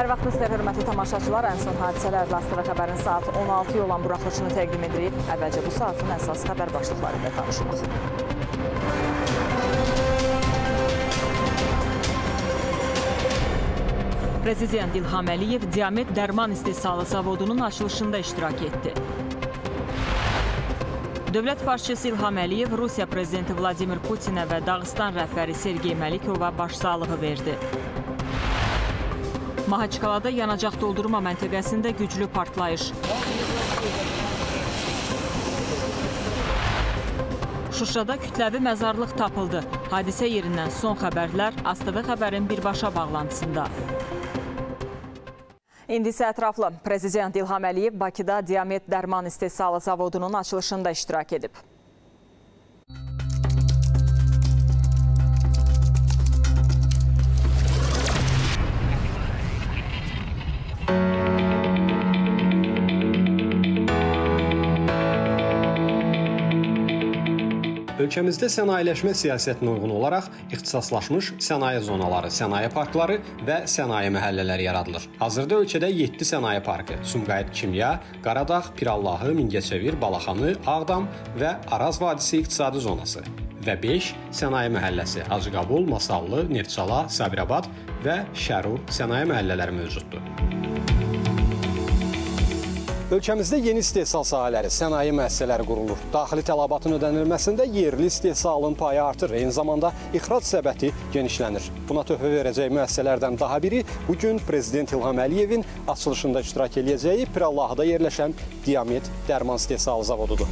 Hər vaxtınız xeyir, hörmətli tamaşaçılar. Ən son hadisələrlə ATV xəbərin saat 16-ya olan buraxılışını təqdim edirik. Əvvəlcə bu saatin əsas xəbər başlıqları ilə tanışırıq. Prezident İlham Əliyev Diamet dərman istehsalı zavodunun açılışında iştirak etdi. Dövlət başçısı İlham Əliyev Rusiya prezidenti Vladimir Putinə və Dağıstan rəhbəri Sergey Məlikova başsağlığı verdi. Mahaçqalada yanacaq doldurma məntəqəsində güclü partlayış. Şuşada kütləvi məzarlıq tapıldı. Hadisə yerindən son xəbərlər ATV xəbərin birbaşa bağlantısında. İndi isə ətraflı. Prezident İlham Əliyev Bakıda Diamet dərman istehsalı zavodunun açılışında iştirak edib. Ölkəmizdə sənayeləşmə siyasətinə uyğun olaraq ixtisaslaşmış sənaye zonaları, sənaye parkları və sənaye məhəllələri yaradılır. Hazırda ölkədə 7 sənaye parkı, Sumqayıt Kimya, Qaradağ, Pirallahı, Mingəçevir, Balaxanı, Ağdam və Araz Vadisi iqtisadi zonası və 5 sənaye məhəlləsi, Hacıqabul, Masallı, Neftçala, Sabirabad və Şərur sənaye məhəllələri mövcuddur. Ölkəmizdə yeni istehsal sahələri, sənaye müəssisələri qurulur. Daxili tələbatın ödənilməsində yerli istehsalın payı artır, eyni zamanda ixrac səbəti genişlənir. Buna töhfə verəcək müəssisələrdən daha biri bugün Prezident İlham Əliyevin açılışında iştirak edəcəyi Pirallahıda yerləşən Diamet dərman istehsalı zavodudur.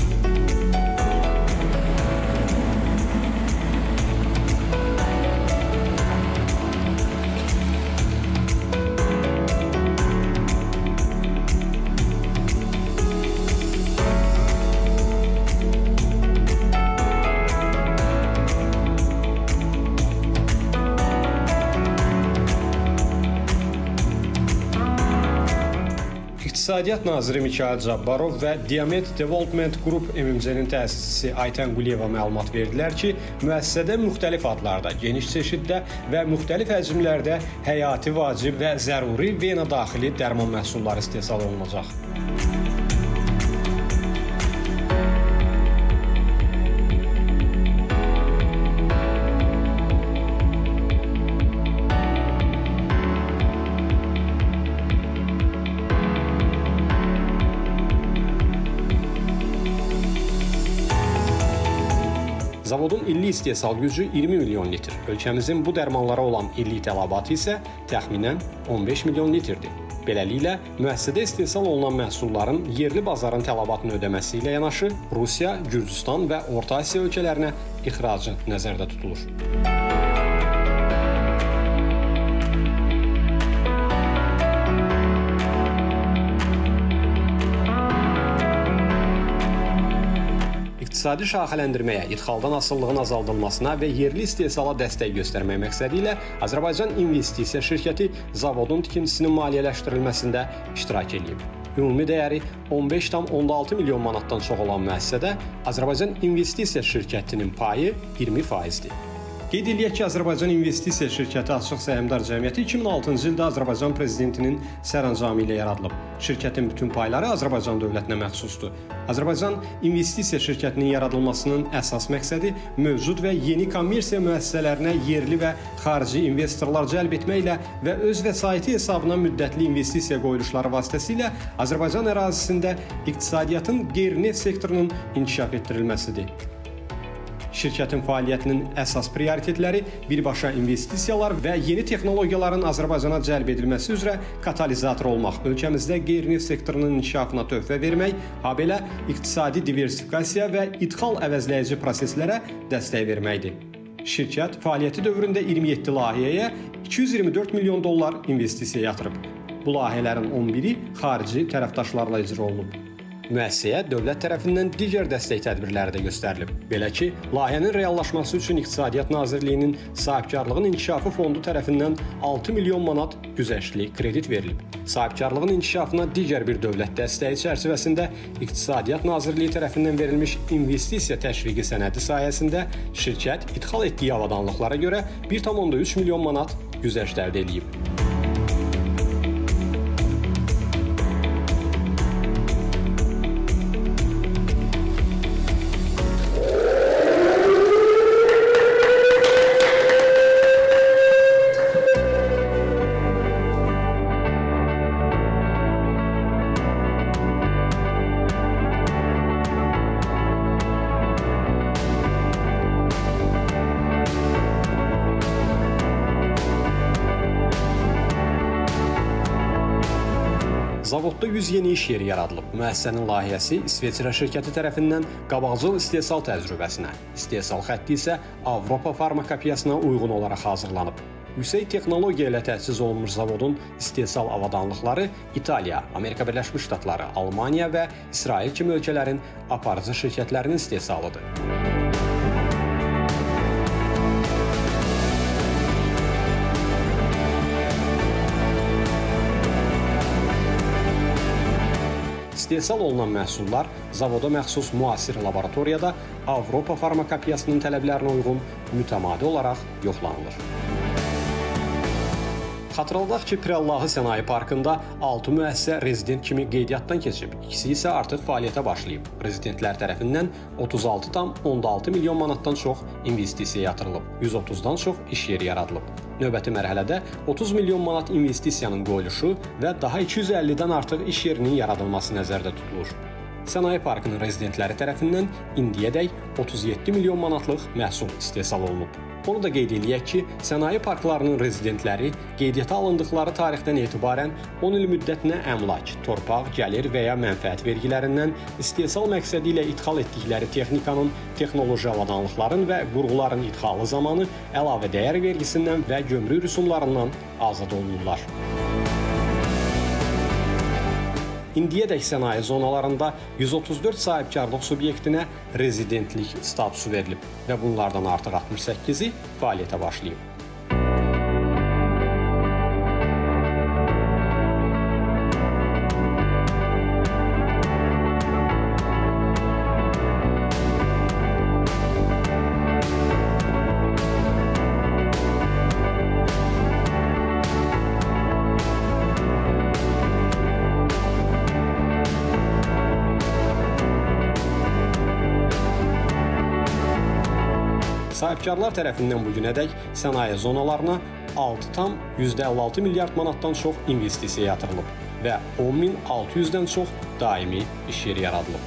İqtisadiyyat naziri Mikayıl Cabbarov və Diamet Development Group MMC-nin təsisçisi Aytən Quliyeva məlumat verdilər ki, müəssisədə müxtəlif adlarda, geniş çeşiddə və müxtəlif həcmlərdə həyati vacib və zəruri vena daxili dərman məhsulları istehsal olunacaq. Zavodun illik istehsal gücü 20 milyon litr. Ölkəmizin bu dərmanlara olan illik tələbatı isə təxminən 15 milyon litrdir. Beləliklə, müəssisədə istehsal olunan məhsulların yerli bazarın tələbatını ödəməsi ilə yanaşı, Rusiya, Gürcüstan və Orta Asiya ölkələrinə ixracı nəzərdə tutulur. İqtisadi şaxələndirməyə, ixaldan asılılığın azaldılmasına və yerli istehsala dəstək göstərmək məqsədi ilə Azərbaycan İnvestisiya şirkəti zavodun tikintisinin maliyyələşdirilməsində iştirak edib. Ümumi dəyəri 15,6 milyon manatdan çox olan müəssisədə Azərbaycan İnvestisiya şirkətinin payı 20%dir. Qeyd edək ki, Azərbaycan İnvestisiya şirkəti Açıq Səhmdar Cəmiyyəti 2006-cı ildə Azərbaycan prezidentinin sərəncamı ilə yaradılıb. Şirkətin bütün payları Azərbaycan dövlətinə məxsusdur. Azərbaycan İnvestisiya şirkətinin yaradılmasının əsas məqsədi mövcud və yeni kommersiya müəssisələrinə yerli və xarici investorlar cəlb etməklə və öz vəsaiti hesabına müddətli investisiya qoyuluşları vasitəsilə Azərbaycan ərazisində iqtisadiyyatın qeyri-neft sektorunun inkişaf etdirilməsidir. Şirkətin fəaliyyətinin əsas prioritetləri birbaşa investisiyalar və yeni texnologiyaların Azərbaycana cəlb edilməsi üzrə katalizator olmaq, ölkəmizdə qeyri-neft sektorunun inkişafına töhfə vermək, habelə iqtisadi diversifikasiya və idxal əvəzləyici proseslərə dəstək verməkdir. Şirkət fəaliyyəti dövründə 27 layihəyə 224 milyon dollar investisiya yatırıb. Bu layihələrin 11-i xarici tərəfdaşlarla icra olunub. Müəssisəyə dövlət tərəfindən digər dəstək tədbirləri də göstərilib. Belə ki, layihənin reallaşması üçün İqtisadiyyat Nazirliyinin Sahibkarlığın İnkişafı Fondu tərəfindən 6 milyon manat güzəştli kredit verilib. Sahibkarlığın inkişafına digər bir dövlət dəstəyi çərçivəsində İqtisadiyyat Nazirliyi tərəfindən verilmiş investisiya təşviqi sənədi sayəsində şirkət idxal etdiyi avadanlıqlara görə 1,3 milyon manat güzəşt əldə edib. Zavodda 100 yeni iş yeri yaradılıb. Müəssisənin layihəsi İsveçrə şirkəti tərəfindən qabaqcıl istehsal təcrübəsinə, istehsal xətti isə Avropa farmakopiyasına uyğun olaraq hazırlanıb. Yüksək texnologiya ilə təchiz olunmuş zavodun istehsal avadanlıqları İtaliya, Amerika Birləşmiş Ştatları, Almaniya və İsrail kimi ölkələrin aparıcı şirkətlərinin istehsalıdır. İstehsal olunan məhsullar zavoda məxsus müasir laboratoriyada Avropa farmakopiyasının tələblərinə uyğun mütəmadi olaraq yoxlanılır. Xatırladaq ki, Pirallahı Sənaye Parkında 6 müəssisə rezident kimi qeydiyyatdan keçib, ikisi isə artıq fəaliyyətə başlayıb. Rezidentlər tərəfindən 36,6 milyon manatdan çox investisiya yatırılıb, 130-dan çox iş yeri yaradılıb. Növbəti mərhələdə 30 milyon manat investisiyanın qoyuluşu və daha 250-dən artıq iş yerinin yaradılması nəzərdə tutulur. Sənaye Parkının rezidentləri tərəfindən indiyədək 37 milyon manatlıq məhsul istehsal olunub. Onu da qeyd eləyək ki, sənaye parklarının rezidentləri qeydiyyata alındıqları tarixdən etibarən 10 il müddətinə əmlak, torpaq, gəlir və ya mənfəət vergilərindən istehsal məqsədi ilə idxal etdikləri texnikanın, texnoloji avadanlıqların və qurğuların idxalı zamanı əlavə dəyər vergisindən və gömrük rüsumlarından azad olunurlar. İndiyədək sənaye zonalarında 134 sahibkarlıq subyektinə rezidentlik statusu verilib və bunlardan artıq 68-i fəaliyyətə başlayıb. Sahibkarlar tərəfindən bugünədək sənaye zonalarına 6,56 milyard manatdan çox investisiya yatırılıb və 10.600-dən çox daimi iş yeri yaradılıb.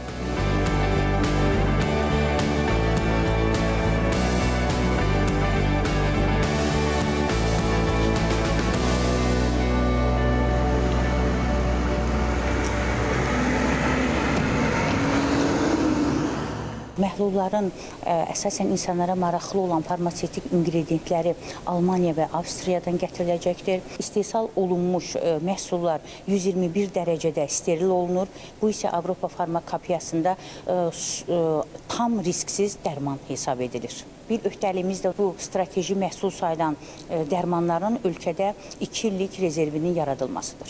Məhlulların əsasən insanlara maraqlı olan farmasevtik inqrediyentləri Almaniya və Avstriyadan gətiriləcəkdir. İstehsal olunmuş məhsullar 121 dərəcədə steril olunur. Bu isə Avropa farmakopiyasında tam risksiz dərman hesab edilir. Bir öhdəliyimiz də bu strateji məhsul sayılan dərmanların ölkədə 2 illik rezervinin yaradılmasıdır.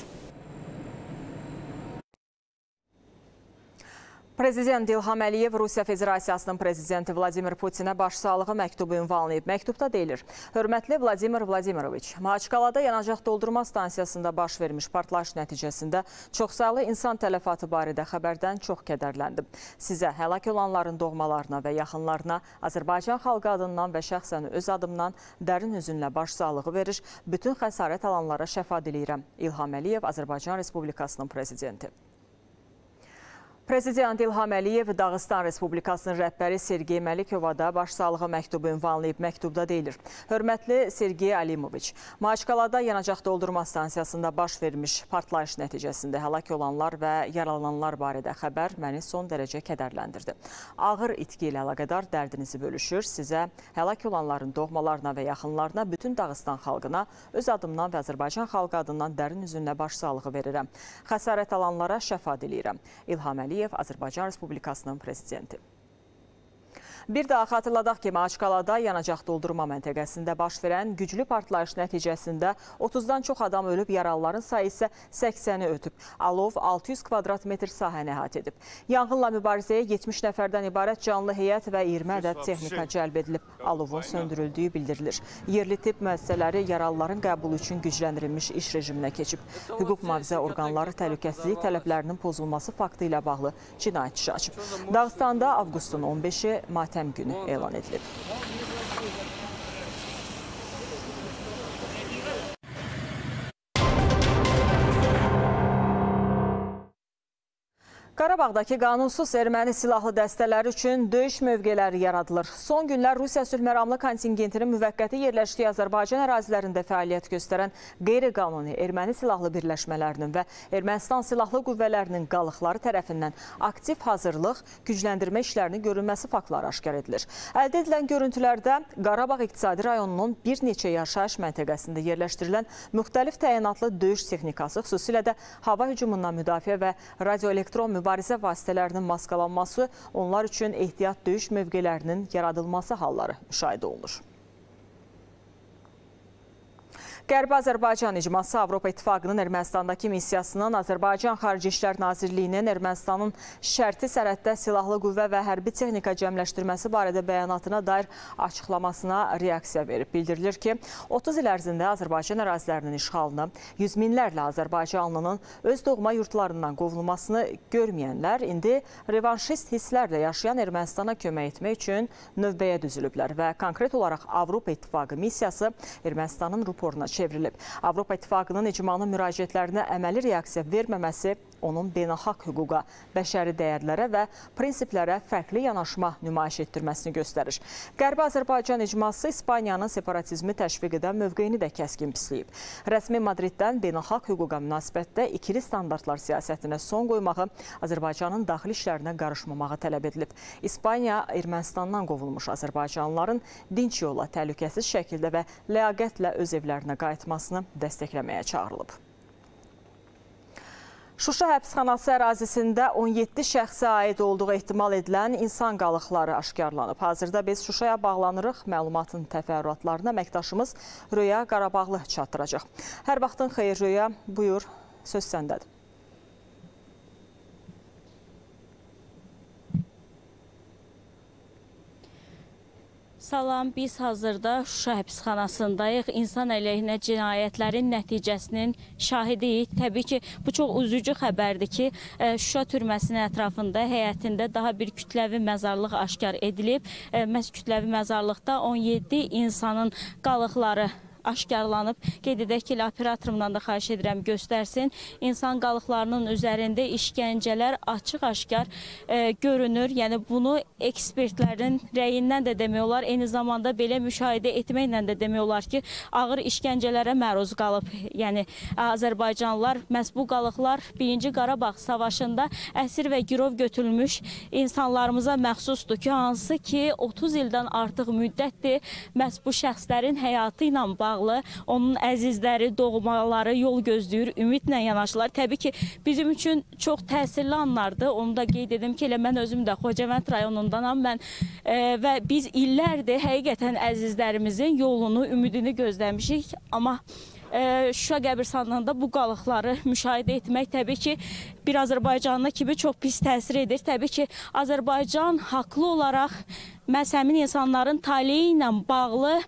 Prezident İlham Əliyev Rusiya Federasiyasının prezidenti Vladimir Putinə başsağlığı məktubu ünvanlayıb. Məktubda deyilir: Hörmətli Vladimir Vladimiroviç, Maçkalada yanacaq doldurma stansiyasında baş vermiş partlayış nəticəsində çoxsaylı insan tələfatı barədə xəbərdən çox kədərləndim. Sizə, həlak olanların doğmalarına və yaxınlarına Azərbaycan xalqı adından və şəxsən öz adımdan dərin hüzünlə başsağlığı verir, bütün xəsarət alanlara şəfa diləyirəm. İlham Əliyev, Azərbaycan Respublikasının prezidenti. Prezident İlham Əliyev Dağıstan Respublikasının rəhbəri Sergey Məlikova da başsağlığı məktubu ünvanlayıb. Məktubda deyilir: Hörmətli Sergey Alimoviç, Maçkalada yanacaq doldurma stansiyasında baş vermiş partlayış nəticəsində həlak olanlar və yaralananlar barədə xəbər məni son dərəcə kədərləndirdi. Ağır itki ilə əlaqədar dərdinizi bölüşür, sizə, həlak olanların doğmalarına və yaxınlarına, bütün Dağıstan xalqına, öz adımdan və Azərbaycan xalqı adından dərin hüzünlə başsağlığı verirəm. Xəsarət alanlara şəfa diləyirəm. İlham Əliyev, Azərbaycan Respublikasının prezidenti. Bir daha xatırladaq ki, Maçkalada yanacaq doldurma məntəqəsində baş verən güclü partlayış nəticəsində 30-dan çox adam ölüb, yaralıların sayı isə 80-i ötüb. Alov 600 kvadrat metr sahəni əhatə edib. Yanğınla mübarizəyə 70 nəfərdən ibarət canlı heyət və 20 ədəd texnika cəlb edilib. Alovun söndürüldüyü bildirilir. Yerli tibb müəssisələri yaralıların qəbulu üçün gücləndirilmiş iş rejiminə keçib. Hüquq mühafizə orqanları təhlükəsizlik tələblərinin pozulması faktı ilə bağlı cinayət işi açıb. Dağıstanda avqustun 15-i matəm günü elan edilib. Qarabağdakı qanunsuz erməni silahlı dəstələri üçün döyüş mövqeləri yaradılır. Son günlər Rusiya sülhməramlı kontingentinin müvəqqəti yerləşdiyi Azərbaycan ərazilərində fəaliyyət göstərən qeyri-qanuni erməni silahlı birləşmələrinin və Ermənistan silahlı qüvvələrinin qalıqları tərəfindən aktiv hazırlıq, gücləndirmə işlərinin görülməsi faktları aşkar edilir. Əldə edilən görüntülərdə Qarabağ İqtisadi rayonunun bir neçə yaşayış məntəqəsində yerləşdirilən müxtəlif təyinatlı döyüş texnikası, xüsusilə də hava hücumundan müdafiə və radioelektron mübarizə vasitələrinin maskalanması, onlar üçün ehtiyat döyüş mövqelərinin yaradılması halları müşahidə olunur. Qərbi Azərbaycan icması Avropa İttifaqının Ermənistandakı missiyasının Azərbaycan Xarici İşlər Nazirliyinin Ermənistanın şərti sərhəddə silahlı qüvvə və hərbi texnika cəmləşdirməsi barədə bəyanatına dair açıqlamasına reaksiya verib. Bildirilir ki, 30 il ərzində Azərbaycan ərazilərinin işğalını, yüz minlərlə Azərbaycanlının öz doğma yurtlarından qovulmasını görməyənlər indi revanşist hisslərlə yaşayan Ermənistana kömək etmək üçün növbəyə düzülüblər və konkret olaraq Avropa İttifaqı missiyası Ermənistanın ruporuna çevrilib. Avropa İttifaqının icmanın müraciətlərinə əməli reaksiya verməməsi onun beynəlxalq hüquqa, bəşəri dəyərlərə və prinsiplərə fərqli yanaşma nümayiş etdirməsini göstərir. Qərbi Azərbaycan icması İspaniyanın separatizmi təşviq edən mövqeyini də kəskin pisləyib. Rəsmi Madriddən beynəlxalq hüquqa münasibətdə ikili standartlar siyasətinə son qoymağı, Azərbaycanın daxili işlərinə qarışmamağı tələb edilib. İspaniya Ermənistandan qovulmuş azərbaycanlıların dinç yolla, təhlükəsiz şəkildə və ləyaqətlə öz evlərinə qayıtmasını dəstəkləməyə çağırılıb. Şuşa həbsxanası ərazisində 17 şəxsə aid olduğu ehtimal edilən insan qalıqları aşkarlanıb. Hazırda biz Şuşaya bağlanırıq. Məlumatın təfərrüatlarına əməkdaşımız Röya Qarabağlı çatdıracaq. Hər vaxtın xeyir Röya, buyur, söz səndədir. Salam, biz hazırda Şuşa həbsxanasındayıq. İnsan əleyhinə cinayətlərin nəticəsinin şahidiyik. Təbii ki, bu çox üzücü xəbərdir ki, Şuşa türməsinin ətrafında, həyətində daha bir kütləvi məzarlıq aşkar edilib. Məhz kütləvi məzarlıqda 17 insanın qalıqları aşkarlanıb. Qeyd edək ki, operatorumdan da xahiş edirəm göstərsin. İnsan qalıqlarının üzərində işgəncələr açıq-aşkar görünür. Yəni bunu ekspertlərin rəyindən də demək olar. Eyni zamanda belə müşahidə etməklə də demək olar ki, ağır işgəncələrə məruz qalıb. Yəni Azərbaycanlılar, məhz bu qalıqlar 1-ci Qarabağ savaşında əsir və girov götürülmüş insanlarımıza məxsusdur ki, hansı ki 30 ildən artıq müddətdir məhz bu şəxslərin həyatı ilə bağlı onun əzizləri, doğmaları yol gözləyir, ümidlə yanaşırlar. Təbii ki, bizim üçün çox təsirli anlardır. Onu da qeyd edim ki, elə mən özüm də Xocavənd rayonundanam və biz illərdir həqiqətən əzizlərimizin yolunu, ümidini gözləmişik. Amma Şuşa qəbirstanlığında bu qalıqları müşahidə etmək təbii ki, bir Azərbaycanlı kimi çox pis təsir edir. Təbii ki, Azərbaycan haqlı olaraq məhz həmin insanların taleyi ilə bağlı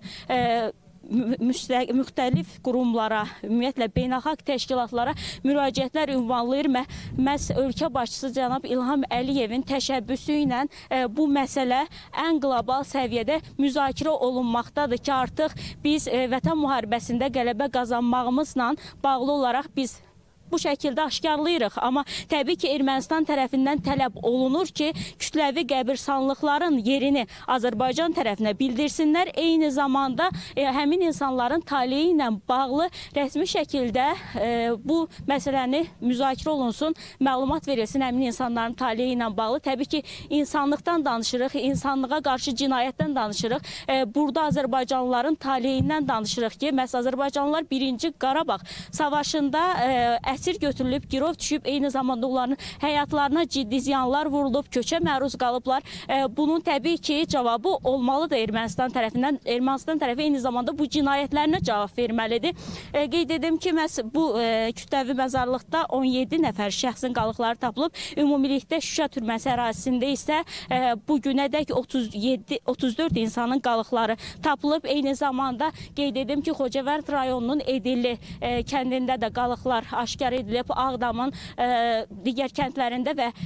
müxtəlif qurumlara, ümumiyyətlə beynəlxalq təşkilatlara müraciətlər ünvanlayır. Məhz ölkə başçısı cənab İlham Əliyevin təşəbbüsü ilə bu məsələ ən qlobal səviyyədə müzakirə olunmaqdadır ki, artıq biz vətən müharibəsində qələbə qazanmağımızla bağlı olaraq biz bu şəkildə aşkarlayırıq. Amma təbii ki, Ermənistan tərəfindən tələb olunur ki, kütləvi qəbirstanlıqların yerini Azərbaycan tərəfinə bildirsinlər. Eyni zamanda həmin insanların taleyi ilə bağlı rəsmi şəkildə bu məsələni müzakirə olunsun, məlumat verilsin həmin insanların taleyi ilə bağlı. Təbii ki, insanlıqdan danışırıq, insanlığa qarşı cinayətdən danışırıq. Burada Azərbaycanlıların taleyindən danışırıq ki, məhz Azərbaycanlılar 1-ci Qarabağ savaşında əsir götürülüb, girov düşüb, eyni zamanda onların həyatlarına ciddi ziyanlar vurulub, köçə məruz qalıblar. Bunun təbii ki, cavabı olmalıdır Ermənistan tərəfindən. Ermənistan tərəfi eyni zamanda bu cinayətlərinə cavab verməlidir. Qeyd edim ki, məhz bu kütləvi məzarlıqda 17 nəfər şəxsin qalıqları tapılıb. Ümumilikdə Şuşa türməsi ərazisində isə bu günədək 34 insanın qalıqları tapılıb. Eyni zamanda qeyd edim ki, Xocavənd rayonunun Edilli kəndində də qalıqlar aşkar edilib, Ağdamın digər kəndlərində və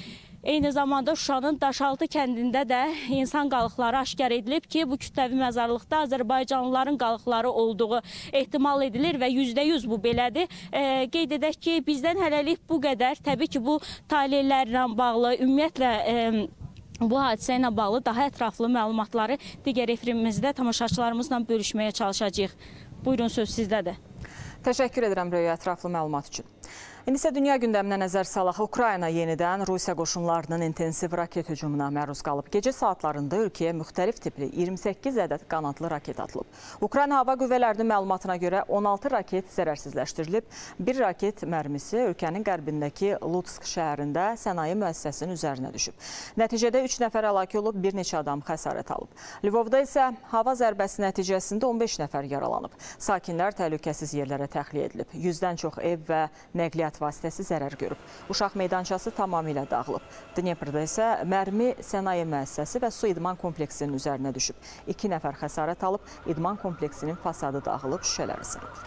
Eyni zamanda Şuşanın Daşaltı kəndində də insan qalıqları aşkar edilib ki, bu kütləvi məzarlıqda Azərbaycanlıların qalıqları olduğu ehtimal edilir və %100 bu belədir. Qeyd edək ki, bizdən hələlik bu qədər. Təbii ki, bu taleylərlə bağlı, ümumiyyətlə bu hadisə ilə bağlı daha ətraflı məlumatları digər efrimimizdə tamaşaçılarımızla bölüşməyə çalışacağıq. Buyurun, söz sizdədir. Təşəkkür edirəm Röya ətraflı məlumat üçün. İndi isə dünya gündəminə nəzər salaq. Ukrayna yenidən Rusiya qoşunlarının intensiv raket hücumuna məruz qalıb. Gecə saatlarında ölkəyə müxtəlif tipli 28 ədəd qanadlı raket atılıb. Ukrayna Hava Qüvvələrinin məlumatına görə 16 raket zərərsizləşdirilib. Bir raket mərmisi ölkənin qərbindəki Lutsk şəhərində sənaye müəssisəsinin üzərinə düşüb. Nəticədə 3 nəfər həlak olub, bir neçə adam xəsarət alıb. Lvovda isə hava zərbəsi nəticəsində 15 nəfər yaralanıb. Sakinlər təhlükəsiz yerlərə təxliyə edilib. 100-dən çox ev və nəqliyyat vasitəsi zərər görüb. Uşaq meydançası tamamilə dağılıb. Dneprdə isə mərmi sənaye müəssisəsi və su idman kompleksinin üzərinə düşüb. 2 nəfər xəsarət alıb, idman kompleksinin fasadı dağılıb, şüşələri sınıb.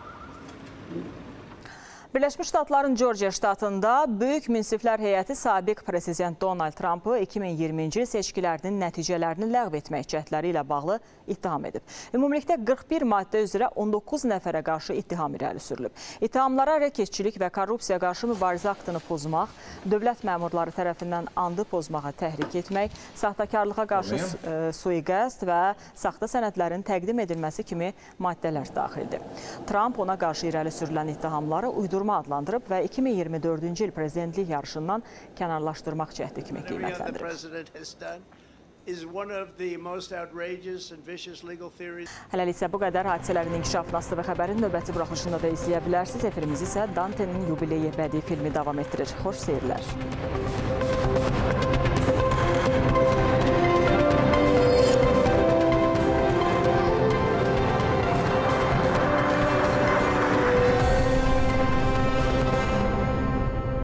Birləşmiş Ştatların Georgia ştatında Böyük Münsiflər Heyəti sabiq prezident Donald Trump'ı 2020-ci il seçkilərinin nəticələrini ləğv etmək cəhdləri ilə bağlı ittiham edib. Ümumilikdə 41 maddə üzrə 19 nəfərə qarşı ittiham irəli sürülüb. İttihamlara rəketçilik və korrupsiya qarşı mübarizə aktını pozmaq, dövlət məmurları tərəfindən andı pozmağa təhrik etmək, saxtakarlığa qarşı sui-qəsd və saxta sənədlərin təqdim edilməsi kimi maddələr daxildir. Trump ona qarşı irəli sürülən ittihamları uydurma adlandırıb və 2024-cü il prezidentlik yarışından kənarlaşdırmaq cəhdi kimi qiymətləndirib. Hələlik isə bu qədər. Hadisələrin inkişafını ATV xəbərin növbəti buraxılışında da izləyə bilərsiniz. Efirimiz isə Dante'nin yubileyi bədii filmi davam etdirir. Xoş seyirlər.